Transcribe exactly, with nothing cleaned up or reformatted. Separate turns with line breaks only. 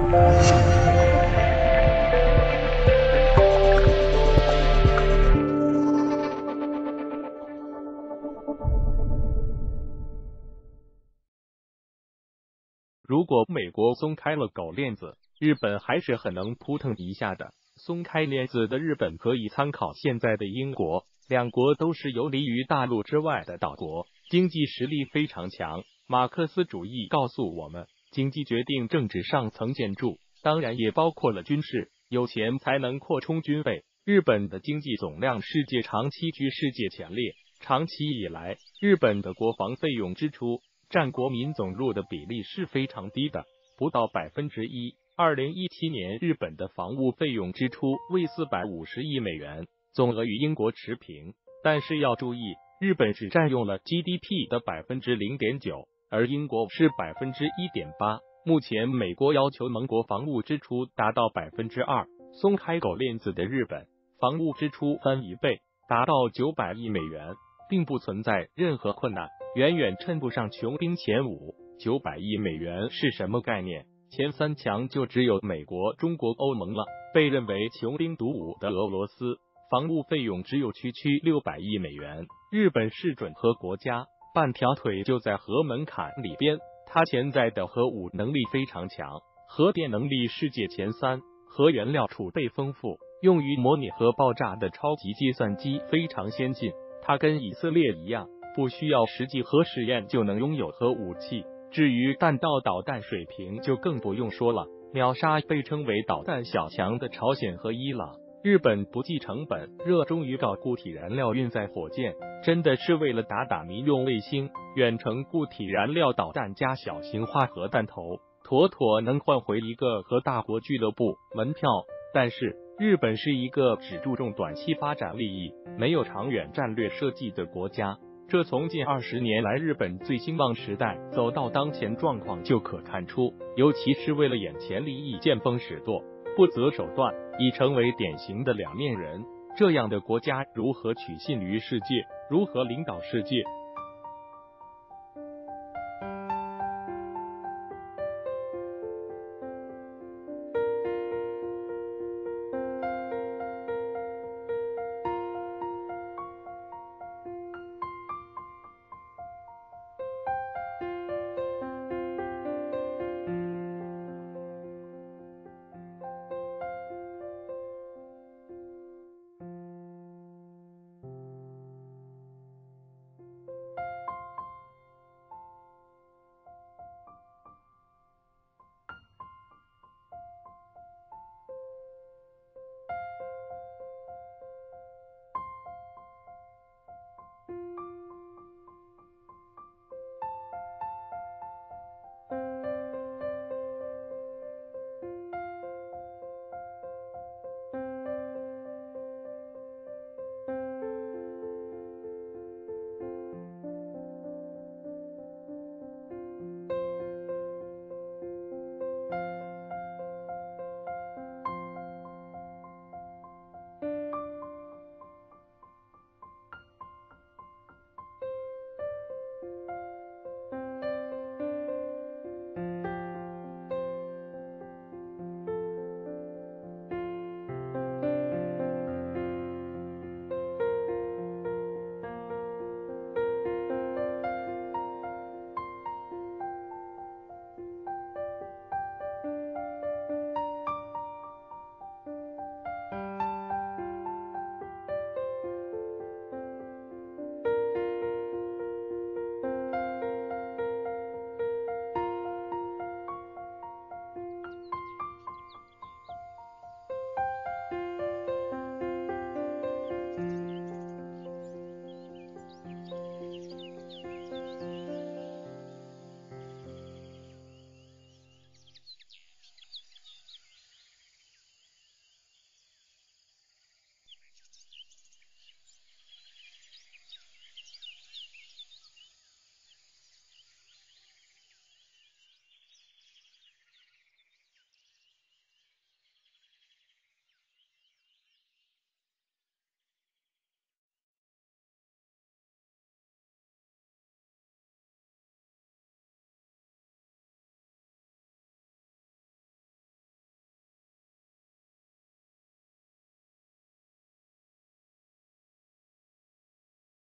如果美国松开了狗链子，日本还是很能扑腾一下的。松开链子的日本可以参考现在的英国，两国都是游离于大陆之外的岛国，经济实力非常强。马克思主义告诉我们，经济决定政治上层建筑，当然也包括了军事，有钱才能扩充军备。日本的经济总量世界长期居世界前列，长期以来，日本的国防费用支出占国民总入的比例是非常低的，不到百分之一。二零一七年，日本的防务费用支出为四百五十亿美元，总额与英国持平。但是要注意，日本只占用了 G D P 的百分之零点九，而英国是百分之一点八。目前，美国要求盟国防务支出达到百分之二，松开狗链子的日本，防务支出翻一倍，达到九百亿美元，并不存在任何困难。远远称不上穷兵黩武。九百亿美元是什么概念？前三强就只有美国、中国、欧盟了。被认为穷兵黩武的俄罗斯，防务费用只有区区六百亿美元。日本是准核国家，半条腿就在核门槛里边，它潜在的核武能力非常强，核电能力世界前三，核原料储备丰富，用于模拟核爆炸的超级计算机非常先进。它跟以色列一样，不需要实际核试验就能拥有核武器。至于弹道导弹水平就更不用说了，秒杀被称为导弹小强的朝鲜和伊朗。日本不计成本，热衷于搞固体燃料运载火箭，真的是为了打打民用卫星。远程固体燃料导弹加小型化核弹头，妥妥能换回一个和大国俱乐部门票。但是日本是一个只注重短期发展利益，没有长远战略设计的国家。这从近二十年来日本最兴旺时代走到当前状况就可看出，尤其是为了眼前利益见风使舵，不择手段，已成为典型的两面人。这样的国家如何取信于世界，如何领导世界？